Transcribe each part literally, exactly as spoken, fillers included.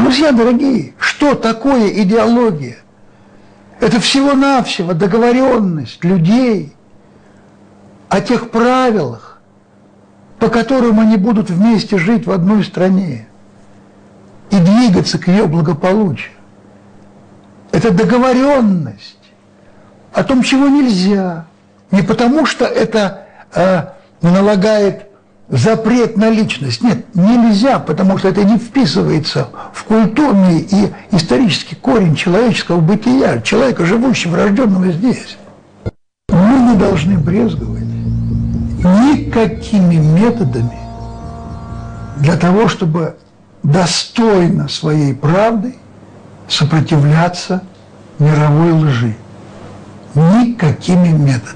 Друзья дорогие, что такое идеология? Это всего-навсего договоренность людей о тех правилах, по которым они будут вместе жить в одной стране и двигаться к ее благополучию. Это договоренность о том, чего нельзя. Не потому, что это э, налагает запрет на личность. Нет, нельзя, потому что это не вписывается в культурный и исторический корень человеческого бытия, человека, живущего, рожденного здесь. Мы не должны брезговать никакими методами для того, чтобы достойно своей правды сопротивляться мировой лжи. Никакими методами.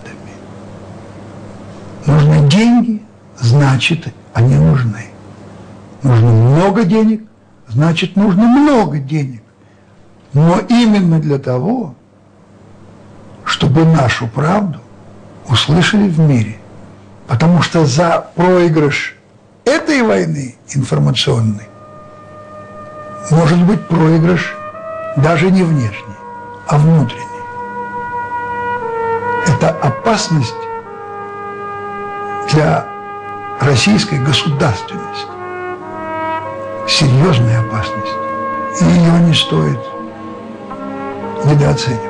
Нужны деньги, значит, они нужны. Нужно много денег, значит, нужно много денег. Но именно для того, чтобы нашу правду услышали в мире. Потому что за проигрыш этой войны информационной может быть проигрыш даже не внешний, а внутренний. Это опасность для российской государственности. Серьезная опасность. И ее не стоит недооценивать.